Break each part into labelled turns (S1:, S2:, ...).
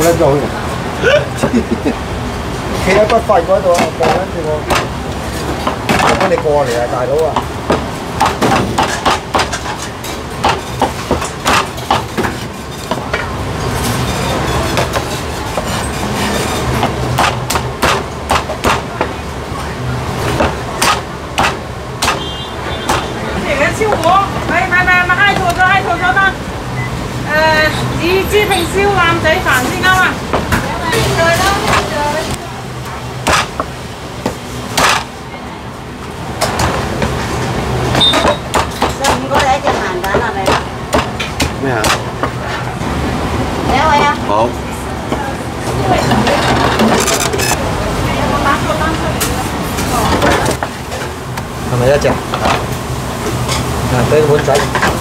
S1: 得做嘅。企喺骨肺嗰度啊，望緊住我，等你過嚟啊，大佬啊！
S2: 燒鵝，咪嗨錯咗啦！紫豬皮燒腩仔飯先啱啊！5個你一隻鹹蛋係咪啊？
S1: 咩啊？
S2: 幾多位啊？
S1: 好。係咪一隻？俾個碗仔。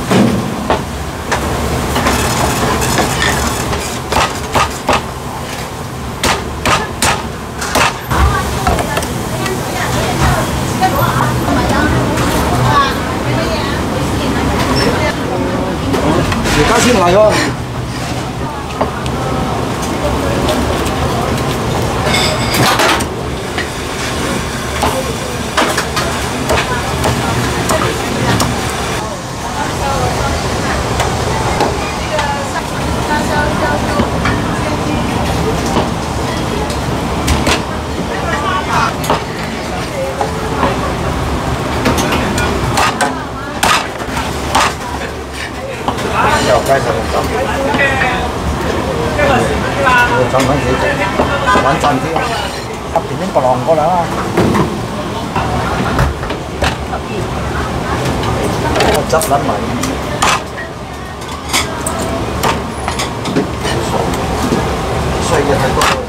S1: 而家先嚟喎。又雞實咁浸，要浸緊幾隻，穩陣啲，入邊啲白浪過嚟啦，我執撚埋，碎嘅太多。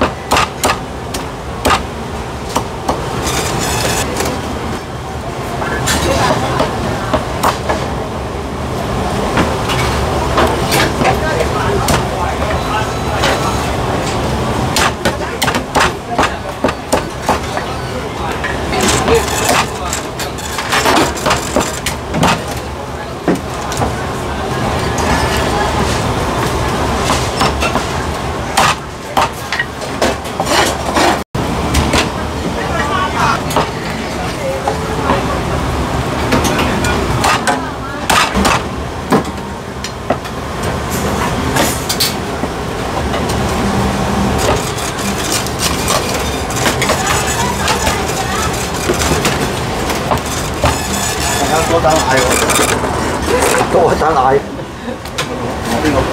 S1: 多打奶喎，多打奶。邊個？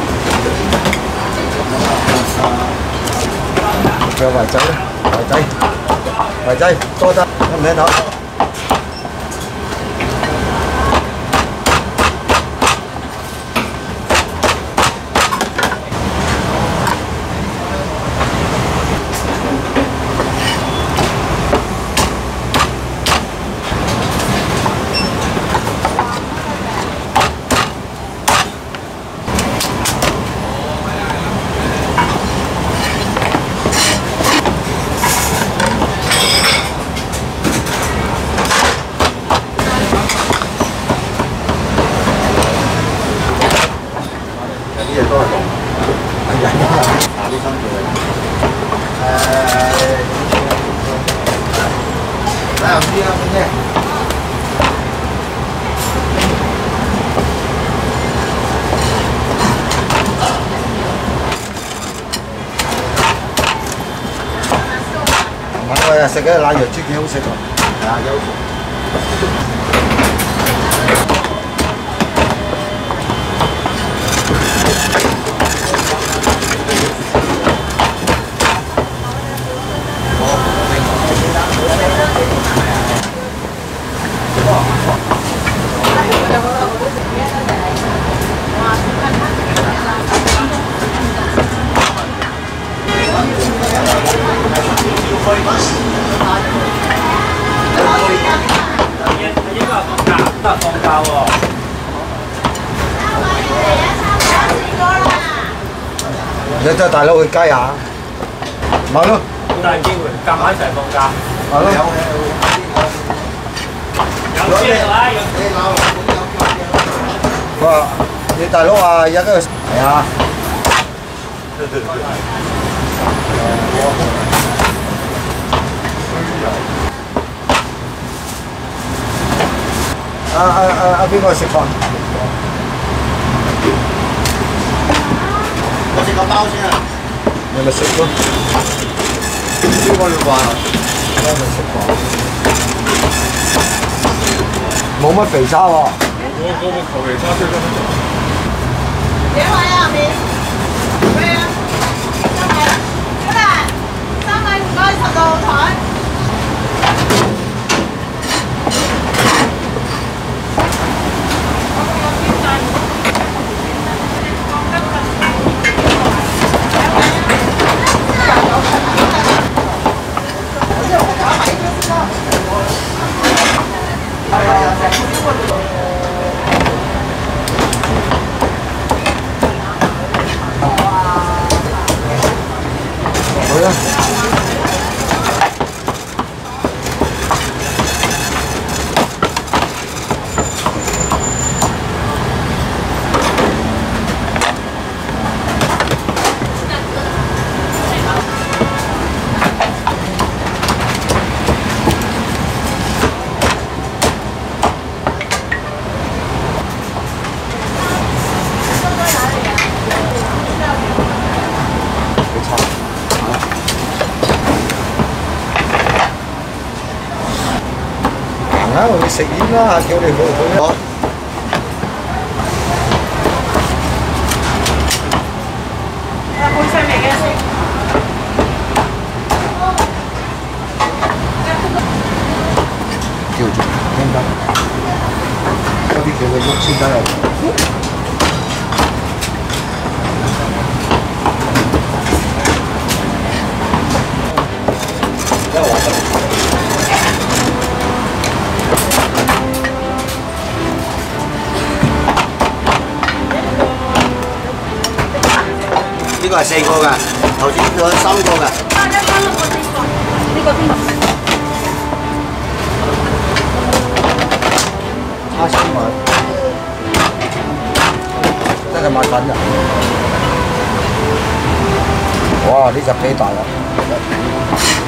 S1: 仲有圍仔咧，圍仔多得，聽唔聽到？啲嘢都係濃，係人啊，啲心條嚟。睇下啲啊，點啫？我食嗰啲奶油豬幾好食喎，係啊，有。放假喎！你真係大佬去街啊？咪咯，好大機會夾埋一齊放假。咪咯，有車啦，有車啦。佢話：你大佬話有個係啊。 邊個食飯？
S3: 我食個包先啊！
S1: 你咪食咯。邊個要飯啊？我咪食飯。冇乜肥叉喎。我求其叉最多。
S2: 幾位啊？面咩啊？3位。小蘭，3位唔該，10號台。
S1: 好啦。去食煙啦！叫你去啦。
S2: 配上嚟嘅先。
S1: 叫做應得，嗰啲叫佢喐先得啊！
S3: 呢個係4個㗎，頭先仲有3個㗎。
S2: 呢個邊個？
S1: 叉燒賣，真係賣緊㗎！哇！呢隻幾大啊！